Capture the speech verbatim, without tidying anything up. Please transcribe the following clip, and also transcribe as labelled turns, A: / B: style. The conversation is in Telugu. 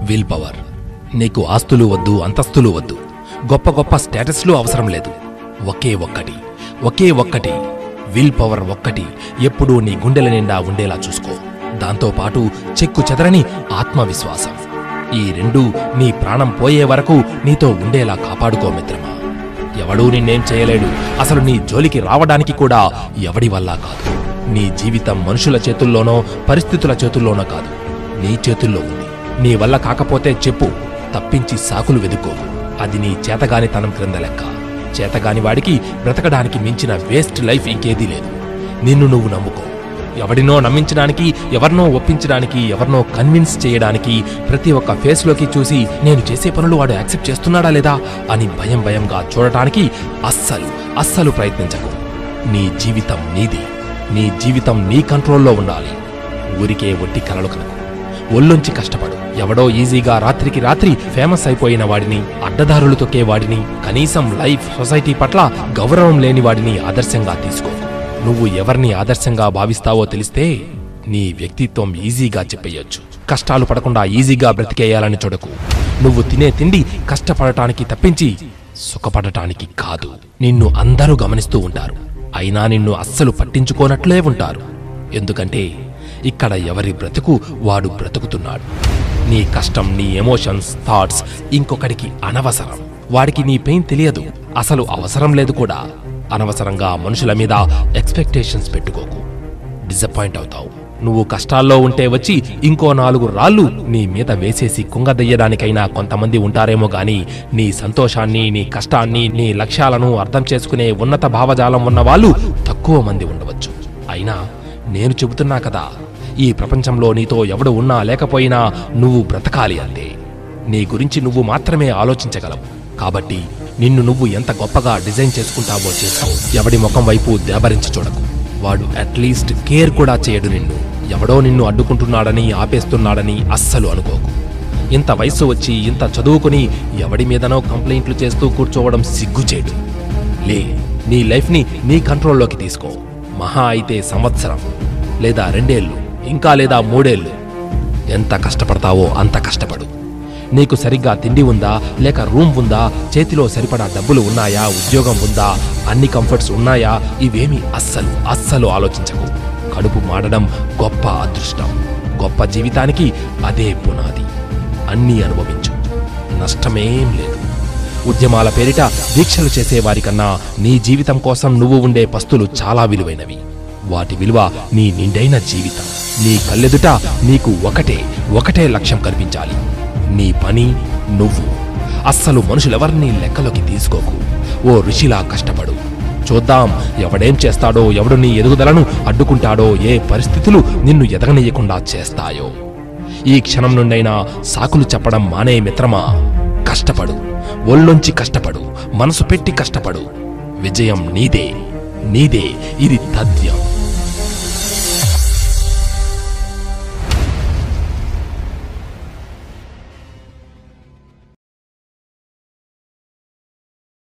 A: Will power. నీకు ఆస్తులు వద్దు, అంతస్తులు వద్దు, గొప్ప గొప్ప స్టేటస్లు అవసరం లేదు. ఒకే ఒక్కటి ఒకే ఒక్కటి విల్ పవర్ ఒక్కటి ఎప్పుడూ నీ గుండెల నిండా ఉండేలా చూసుకో. దాంతోపాటు చెక్కు చెదరని ఆత్మవిశ్వాసం. ఈ రెండూ నీ ప్రాణం పోయే వరకు నీతో ఉండేలా కాపాడుకో మిత్రమా. ఎవడూ నిన్నేం చేయలేడు. అసలు నీ జోలికి రావడానికి కూడా ఎవడి వల్ల కాదు. నీ జీవితం మనుషుల చేతుల్లోనో పరిస్థితుల చేతుల్లోనో కాదు, నీ చేతుల్లో ఉంది. నీ వల్ల కాకపోతే చెప్పు, తప్పించి సాకులు వెదుక్కోకు. అది నీ చేతగానితనం క్రింద లెక్క. చేతగాని వాడికి బ్రతకడానికి మించిన వేస్ట్ లైఫ్ ఇంకేదీ లేదు. నిన్ను నువ్వు నమ్ముకో. ఎవడినో నమ్మించడానికి, ఎవరినో ఒప్పించడానికి, ఎవరినో కన్విన్స్ చేయడానికి ప్రతి ఒక్క ఫేస్లోకి చూసి నేను చేసే పనులు వాడు యాక్సెప్ట్ చేస్తున్నాడా లేదా అని భయం భయంగా చూడటానికి అస్సలు అస్సలు ప్రయత్నించకు. నీ జీవితం నీది. నీ జీవితం నీ కంట్రోల్లో ఉండాలి. ఊరికే ఒట్టి కలలు కనకు. ఒళ్ళొంచి కష్టపడు. ఎవడో ఈజీగా రాత్రికి రాత్రి ఫేమస్ అయిపోయిన వాడిని, అడ్డదారులు తొక్కే వాడిని, కనీసం లైఫ్ సొసైటీ పట్ల గౌరవం లేని వాడిని ఆదర్శంగా తీసుకో. నువ్వు ఎవరిని ఆదర్శంగా భావిస్తావో తెలిస్తే నీ వ్యక్తిత్వం ఈజీగా చెప్పేయొచ్చు. కష్టాలు పడకుండా ఈజీగా బ్రతికేయాలని చూడకు. నువ్వు తినే తిండి కష్టపడటానికి తప్పించి సుఖపడటానికి కాదు. నిన్ను అందరూ గమనిస్తూ ఉంటారు, అయినా నిన్ను అస్సలు పట్టించుకోనట్లే ఉంటారు. ఎందుకంటే ఇక్కడ ఎవరి బ్రతుకు వాడు బ్రతుకుతున్నాడు. నీ కష్టం, నీ ఎమోషన్స్, థాట్స్ ఇంకొకడికి అనవసరం. వాడికి నీ పెయిన్ తెలియదు, అసలు అవసరం లేదు కూడా. అనవసరంగా మనుషుల మీద ఎక్స్పెక్టేషన్స్ పెట్టుకోకు. డిసప్పాయింట్ అవుతావు. నువ్వు కష్టాల్లో ఉంటే వచ్చి ఇంకో నాలుగు రాళ్ళు నీ మీద వేసేసి కుంగదయ్యడానికైనా కొంతమంది ఉంటారేమో గాని నీ సంతోషాన్ని, నీ కష్టాన్ని, నీ లక్ష్యాలను అర్థం చేసుకునే ఉన్నత భావజాలం ఉన్న వాళ్ళు తక్కువ మంది ఉండవచ్చు. అయినా నేను చెబుతున్నా కదా, ఈ ప్రపంచంలో నీతో ఎవడు ఉన్నా లేకపోయినా నువ్వు బ్రతకాలి అంతే. నీ గురించి నువ్వు మాత్రమే ఆలోచించగలవు. కాబట్టి నిన్ను నువ్వు ఎంత గొప్పగా డిజైన్ చేసుకుంటావో చేసుకో. ఎవడి ముఖం వైపు దేబరించి చూడకు. వాడు అట్లీస్ట్ కేర్ కూడా చేయడు నిన్ను. ఎవడో నిన్ను అడ్డుకుంటున్నాడని, ఆపేస్తున్నాడని అస్సలు అనుకోకు. ఇంత వయసు వచ్చి ఇంత చదువుకుని ఎవడి మీదనో కంప్లైంట్లు చేస్తూ కూర్చోవడం సిగ్గుచేటు. లే, నీ లైఫ్ని నీ కంట్రోల్లోకి తీసుకో. మహా అయితే సంవత్సరం, లేదా రెండేళ్లు, ఇంకా లేదా మూడేళ్లు. ఎంత కష్టపడతావో అంత కష్టపడు. నీకు సరిగ్గా తిండి ఉందా, లేక రూమ్ ఉందా, చేతిలో సరిపడా డబ్బులు ఉన్నాయా, ఉద్యోగం ఉందా, అన్ని కంఫర్ట్స్ ఉన్నాయా, ఇవేమీ అస్సలు అస్సలు ఆలోచించకు. కడుపు మాడడం గొప్ప అదృష్టం. గొప్ప జీవితానికి అదే పునాది. అన్నీ అనుభవించు, నష్టమేం లేదు. ఉద్యమాల పేరిట దీక్షలు చేసేవారికన్నా నీ జీవితం కోసం నువ్వు ఉండే పస్తులు చాలా విలువైనవి. వాటి విలువ నీ నిండైన జీవితం. నీ కళ్ళెదుట నీకు ఒకటే ఒకటే లక్ష్యం కనిపించాలి, నీ పని, నువ్వు. అస్సలు మనుషులెవర్నీ లెక్కలోకి తీసుకోకు. ఓ ఋషిలా కష్టపడు. చూద్దాం ఎవడేం చేస్తాడో, ఎవడు నీ ఎదుగుదలను అడ్డుకుంటాడో, ఏ పరిస్థితులు నిన్ను ఎదగనీయకుండా చేస్తాయో. ఈ క్షణం నుండైనా సాకులు చెప్పడం మానే మిత్రమా. కష్టపడు, ఒళ్ళొంచి కష్టపడు, మనసు పెట్టి కష్టపడు. విజయం నీదే, నీదే. ఇది తథ్యం.